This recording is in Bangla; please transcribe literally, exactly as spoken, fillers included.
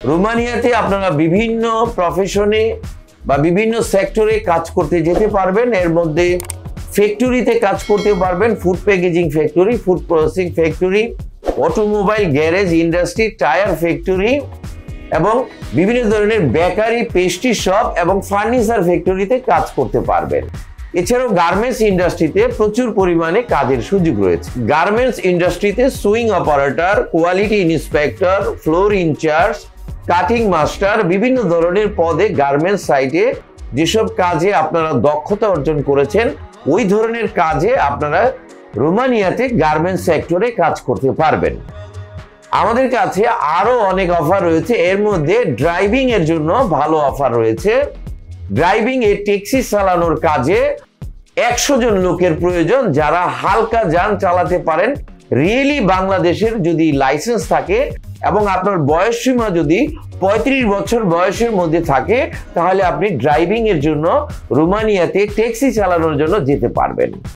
রোমানিয়াতে আপনারা বিভিন্ন প্রফেশনে বা বিভিন্ন সেক্টরে কাজ করতে যেতে পারবেন। এর মধ্যে ফ্যাক্টরিতে কাজ করতে পারবেন, food packaging factory, food processing factory, automobile garage industry, tyre factory এবং বিভিন্ন ধরনের বেকারি, পেস্ট্রি শপ এবং ফার্নিচার ফ্যাক্টরিতে কাজ করতে পারবেন। এছাড়াও গার্মেন্টস ইন্ডাস্ট্রিতে প্রচুর পরিমাণে কাজের সুযোগ রয়েছে। গার্মেন্টস ইন্ডাস্ট্রিতে sewing operator, quality inspector, floor in charge, cutting master, বিভিন্ন ধরনের পদে গার্মেন্টস সাইটে যেসব কাজে আপনারা দক্ষতা অর্জন করেছেন ওই ধরনের কাজে আপনারা রোমানিয়াতে গার্মেন্টস সেক্টরে কাজ করতে পারবেন। আমাদের কাছে আরো অনেক অফার রয়েছে। এর মধ্যে ড্রাইভিং এর জন্য ভালো অফার রয়েছে। ড্রাইভিং এ ট্যাক্সি চালানোর কাজে একশো জন লোকের প্রয়োজন যারা হালকা যান চালাতে পারেন। রিয়েলি বাংলাদেশের যদি লাইসেন্স থাকে এবং আপনার বয়স সীমা যদি পঁয়ত্রিশ বছর বয়সের মধ্যে থাকে তাহলে আপনি ড্রাইভিং এর জন্য রোমানিয়াতে ট্যাক্সি চালানোর জন্য যেতে পারবেন।